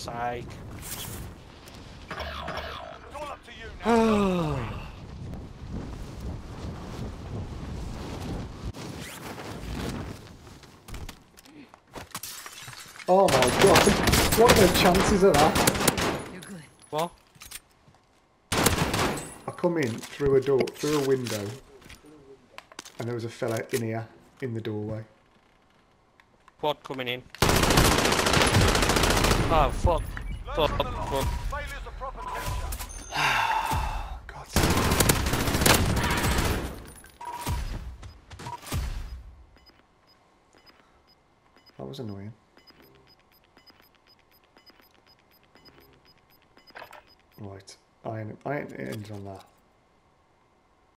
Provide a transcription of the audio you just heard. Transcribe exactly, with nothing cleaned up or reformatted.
sake. It's all up to you now. Oh my god, what are the chances of that? You're good. What? I come in through a door, through a window, and there was a fella in here, in the doorway. Quad coming in. Oh, fuck. Fuck, fuck. Failure's a proper teacher. God. That was annoying. Right, I ain't, I ain't ended on that.